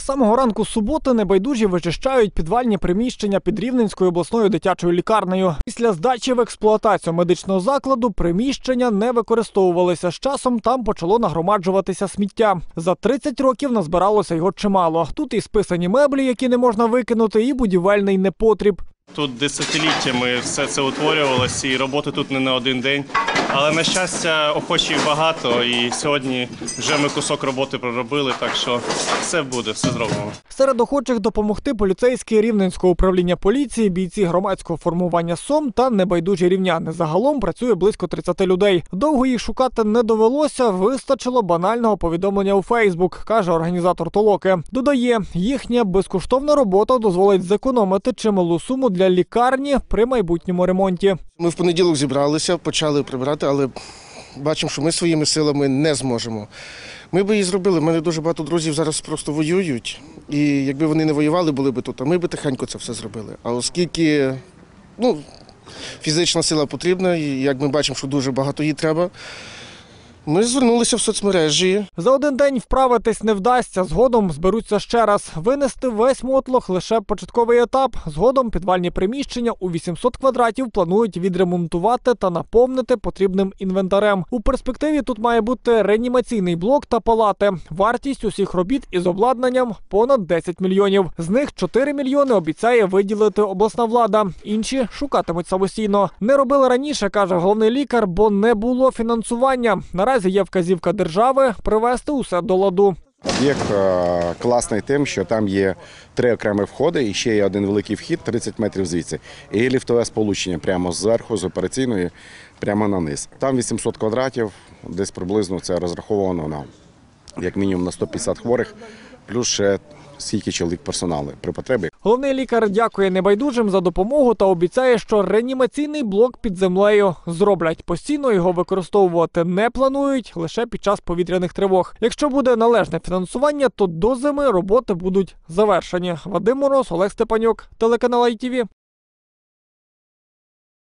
З самого ранку суботи небайдужі вичищають підвальні приміщення під Рівненською обласною дитячою лікарнею. Після здачі в експлуатацію медичного закладу приміщення не використовувалися. З часом там почало нагромаджуватися сміття. За 30 років назбиралося його чимало. Тут і списані меблі, які не можна викинути, і будівельний непотріб. Тут десятиліттями все це утворювалося, і роботи тут не на один день. Але, на щастя, охочих багато, і сьогодні вже ми кусок роботи проробили, так що все буде, все зробимо. Серед охочих допомогти поліцейські Рівненського управління поліції, бійці громадського формування СОМ та небайдужі рівняни. Загалом працює близько 30 людей. Довго їх шукати не довелося, вистачило банального повідомлення у Фейсбук, каже організатор толоки. Додає, їхня безкоштовна робота дозволить зекономити чималу суму для лікарні при майбутньому ремонті. Ми в понеділок зібралися, почали прибирати, але бачимо, що ми своїми силами не зможемо. Ми б її зробили, в мене дуже багато друзів зараз просто воюють, і якби вони не воювали, були б тут, а ми б тихенько це все зробили. А оскільки фізична сила потрібна, і як ми бачимо, що дуже багато її треба, ми звернулися в соцмережі. За один день вправитись не вдасться, згодом зберуться ще раз. Винести весь мотлох – лише початковий етап. Згодом підвальні приміщення у 800 квадратів планують відремонтувати та наповнити потрібним інвентарем. У перспективі тут має бути реанімаційний блок та палати. Вартість усіх робіт із обладнанням – понад 10 мільйонів. З них 4 мільйони обіцяє виділити обласна влада. Інші шукатимуть самостійно. Не робили раніше, каже головний лікар, бо не було фінансування. Наразі є вказівка держави привести усе до ладу. Об'єкт класний тим, що там є 3 окремі входи і ще є один великий вхід 30 метрів звідси. І ліфтове сполучення прямо зверху, з операційної, прямо на низ. Там 800 квадратів, десь приблизно це розраховано на як мінімум на 150 хворих, плюс ще скільки чоловік персоналу при потребі. Головний лікар дякує небайдужим за допомогу та обіцяє, що реанімаційний блок під землею зроблять. Постійно його використовувати не планують, лише під час повітряних тривог. Якщо буде належне фінансування, то до зими роботи будуть завершені. Вадим Мороз, Олег Степанюк, телеканал ITV.